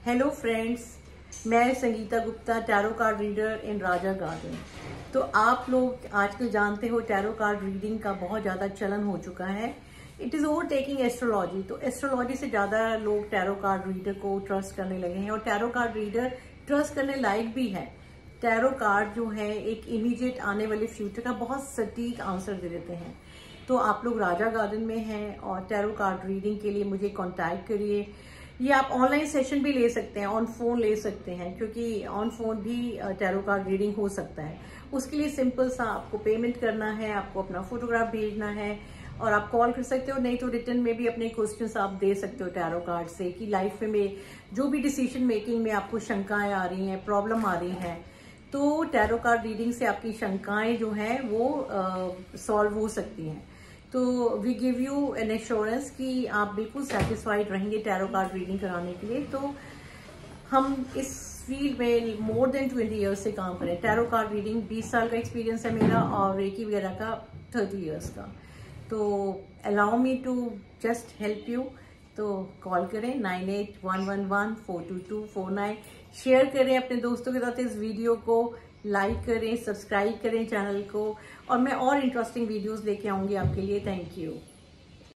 Hello friends, मैं Sangeeta Gupta, tarot card reader in Raja Garden. तो आप लोग आजकल जानते हो टैरो कार्ड रीडिंग का बहुत ज़्यादा चलन हो चुका है। It is overtaking astrology. तो एस्ट्रोलॉजी से ज़्यादा लोग टैरो कार्ड रीडर को ट्रस्ट करने लगे हैं और टैरो कार्ड रीडर ट्रस्ट करने लायक भी है। टैरो कार्ड जो है एक इमीडिएट आने वाले फ्यूचर का बहुत सटीक आंसर दे देते हैं। तो आप लोग राजा गार्डन में हैं और टैरो कार्ड रीडिंग के लिए मुझे कांटेक्ट करिए। ये आप ऑनलाइन सेशन भी ले सकते हैं, ऑन फोन ले सकते हैं, क्योंकि ऑन फोन भी टैरो कार्ड रीडिंग हो सकता है। उसके लिए सिंपल सा आपको पेमेंट करना है, आपको अपना फोटोग्राफ भेजना है और आप कॉल कर सकते हो, नहीं तो रिटर्न में भी अपने क्वेश्चंस आप दे सकते हो टैरो कार्ड से कि लाइफ में जो भी डिसीजन मेकिंग में आपको शंकाएं आ रही हैं, प्रॉब्लम आ रही है, तो टैरो कार्ड रीडिंग से आपकी शंकाएं जो है वो सॉल्व हो सकती हैं। तो we give you an assurance कि आप बिल्कुल सेटिस्फाइड रहेंगे टैरो कार्ड रीडिंग कराने के लिए। तो हम इस फील्ड में मोर देन 20 ईयर्स से काम करें। टैरो कार्ड रीडिंग 20 साल का एक्सपीरियंस है मेरा और रेकी वगैरह का 30 ईयर्स का। तो allow me to just help you. तो कॉल करें 9811142249। शेयर करें अपने दोस्तों के साथ इस वीडियो को, लाइक करें, सब्सक्राइब करें चैनल को, और मैं और इंटरेस्टिंग वीडियोस लेके आऊंगी आपके लिए। Thank you.